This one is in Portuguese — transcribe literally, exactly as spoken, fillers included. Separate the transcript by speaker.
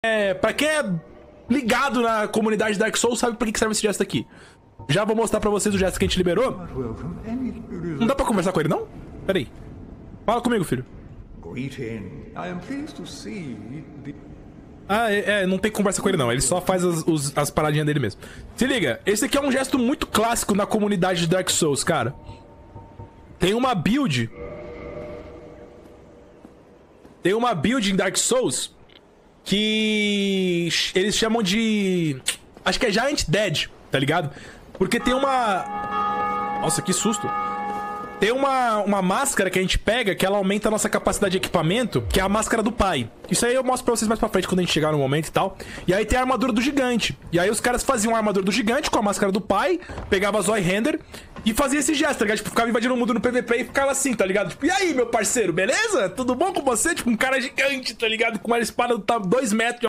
Speaker 1: é, pra quem é ligado na comunidade Dark Souls, sabe pra que serve esse gesto aqui. Já vou mostrar pra vocês o gesto que a gente liberou. Não dá pra conversar com ele, não? Pera aí. Fala comigo, filho. Ah, é, é, não tem conversa com ele não, ele só faz as, os, as paradinhas dele mesmo. Se liga, esse aqui é um gesto muito clássico na comunidade de Dark Souls, cara. Tem uma build... Tem uma build em Dark Souls que eles chamam de... Acho que é Giant Dead, tá ligado? Porque tem uma... Nossa, que susto. Tem uma, uma máscara que a gente pega que ela aumenta a nossa capacidade de equipamento, que é a máscara do pai. Isso aí eu mostro pra vocês mais pra frente quando a gente chegar no momento e tal. E aí tem a armadura do gigante. E aí os caras faziam a armadura do gigante com a máscara do pai, pegava a Zoidhander e fazia esse gesto, tá ligado? Tipo, ficava invadindo o mundo no P V P e ficava assim, tá ligado? Tipo, e aí, meu parceiro, beleza? Tudo bom com você? Tipo, um cara gigante, tá ligado? Com uma espada de dois metros de